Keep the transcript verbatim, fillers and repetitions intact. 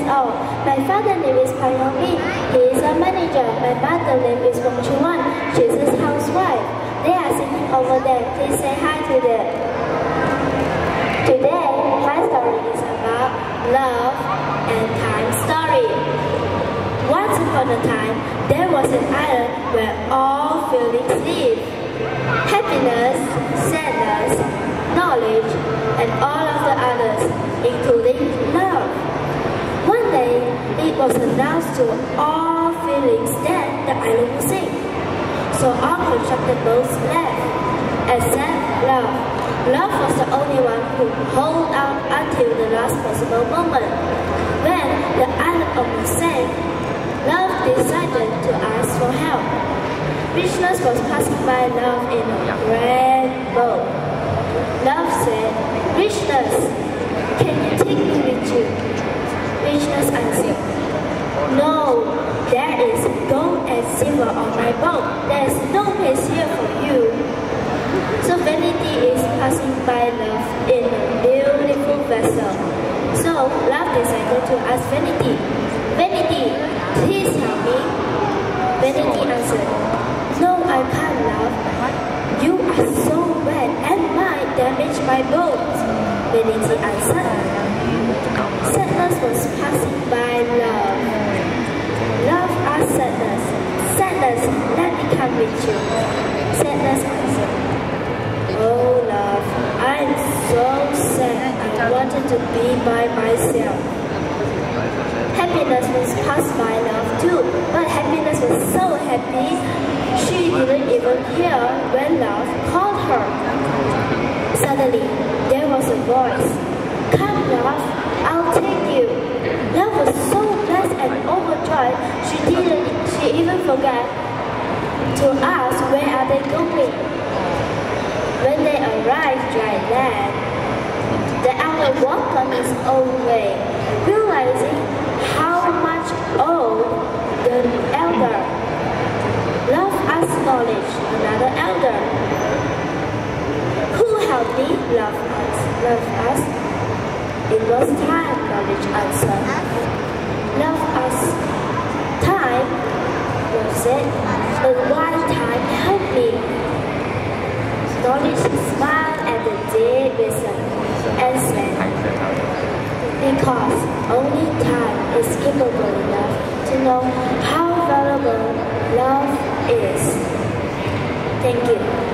years old. My father name is Puchong. He is a manager. My mother name is Mont Kiara. She is a housewife. They are sitting over there. Please say hi to them. Today, my story is about love and time story. Once upon a time, there was an island where all feelings live. Happiness, sadness, knowledge, and all of the others, including love. One day, it was announced to all feelings that the island would sink. So all constructed boats left, except love. Love was the only one who held out until the last possible moment. When the island almost sank, love decided to ask for help. Richness was passing by love in a red boat. Love said, "Richness, can you take me with you?" Richness answered, "No, there is gold and silver on my boat. There is no place here for you." So vanity is passing by love in a beautiful vessel. So love decided to ask vanity, "Vanity, please help me." Vanity answered, "No, I can't, love. You are so bad and might damage my boat." Vanity answered. Sadness was passing by love. Love asked sadness, "Sadness, let me come with you." Sadness answered, "Oh love, I'm so sad. I wanted to be by myself." Happiness was passed by love too, but happiness was so happy she didn't even hear when love called her. Suddenly, there was a voice. "Come love, I'll take you." Love was so blessed and overjoyed she didn't she even forgot to ask where are they going. When they arrived dry land, the elder walked on his own way, realizing how much old the elder. Love asked knowledge, another elder. "Who helped me?" Love asked. Love asked. "It was time," knowledge answered. Love asked, "Time?" Love said, "But why time helped me?" Knowledge smiled at the dead wisdom and said, "Because only time is capable enough to know how valuable love is." Thank you.